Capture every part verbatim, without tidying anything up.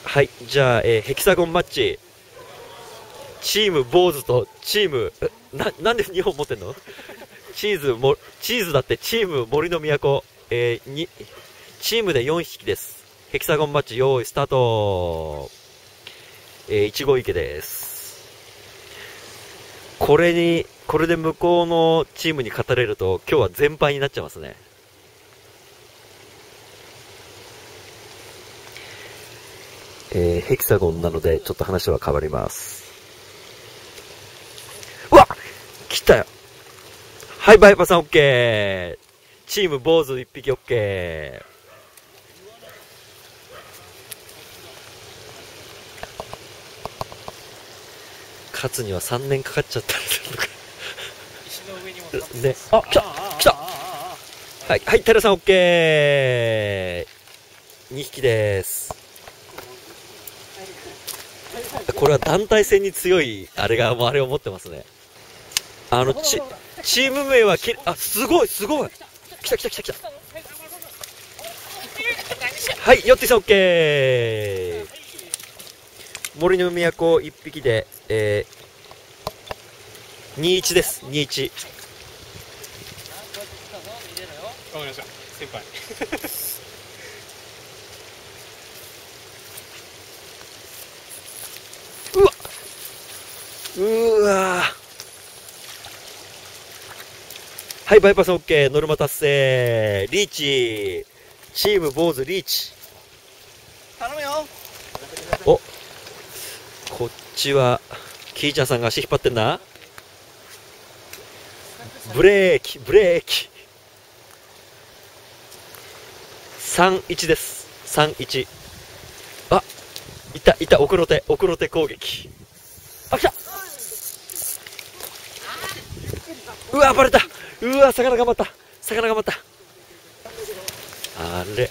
はい、じゃあ、えーヘキサゴンマッチ、チーム坊主とチーム、な、なんでにほん持ってんの？チーズも、チーズだってチーム森の都、えー、に、チームでよんひきです。ヘキサゴンマッチ用意スタート。えー、いちご池です。これに、これで向こうのチームに勝たれると今日は全敗になっちゃいますね。えー、ヘキサゴンなのでちょっと話は変わります。うわ来たよ。はい、バイパーさん OK。 チーム坊主いっぴき OK。 勝つにはさんねんかかっちゃったんですよね。あ、来た来た。はい、はい、タラさん OK。 にひきです。これは団体戦に強いあれがもうあれを持ってますね。あのチチーム名はき、あ、すごいすごい、来た来た来た来た。はい、ヨッティさん OK。 森の都いっぴきで、えー、にたいいちです。にたいいち。 わかりました先輩。 うわうわはい、バイパス OK。 ノルマ達成。リーチ、チーム坊主リーチ。 頼むよ。 お、こっちはキーちゃんさんが足引っ張ってんな。ブレーキブレーキ。さんいちです。さんいち。あ、いたいた。奥の手奥の手攻撃。あ、来た。うわバレた。うわ魚頑張った、魚頑張った。あれ、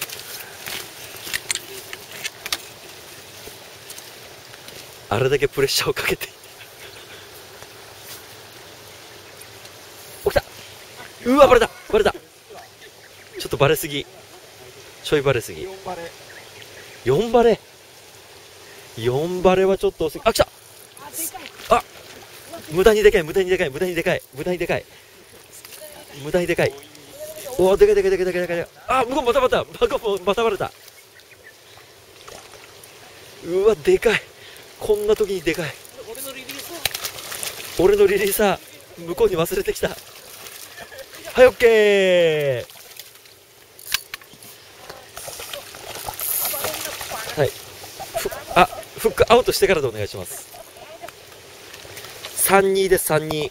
あれだけプレッシャーをかけて起きた。うわバレたバレた。ちょっとバレすぎ、ちょいバレすぎ。よんバレよんバレよんバレはちょっと多すぎ。あ、来た。あ、無駄にでかい無駄にでかい無駄にでかい無駄にでかい無駄にでかい。おお、でかいでかいでかいでかいでかい。あ、向こうまたまた向こうまたバレた。うわでかい。こんな時にでかい。俺のリリーサー向こうに忘れてきた。はい、オッケー。はい、あ、フックアウトしてからでお願いします。さんにです。さんに。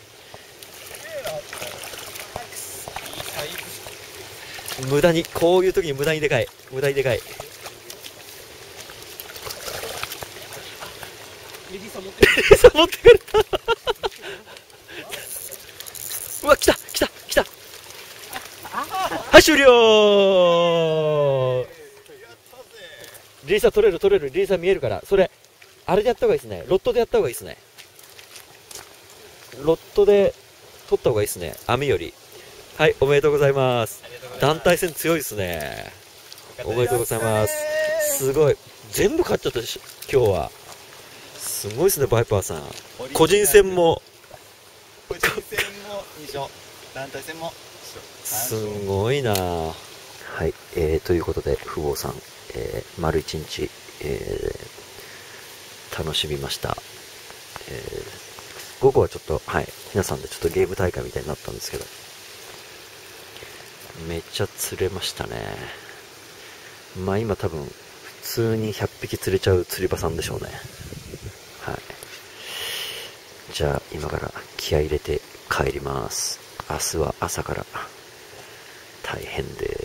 無駄に、こういう時に無駄にでかい無駄にでかい。リリーサ持ってリリーサ持ってくれた。うわ来た来た来た。はい、終了。リリーサ取れる取れる。リリーサ見えるから、それあれでやった方がいいですね。ロットでやった方がいいですね。ロットで取った方がいいですね、網より。はい、おめでとうございます。団体戦強いですね。おめでとうございます。すごい、全部勝っちゃったでしょ今日は。すごいですね、バイパーさん。個人戦も個人戦もに勝、団体戦もすごいな。はい、えー、ということで富豪さん、えー、丸一日、えー、楽しみました。えー、午後はちょっと、はい、皆さんでちょっとゲーム大会みたいになったんですけど、めっちゃ釣れましたね。まあ今多分普通にひゃっぴき釣れちゃう釣り場さんでしょうね。はい、じゃあ今から気合い入れて帰ります。明日は朝から大変です。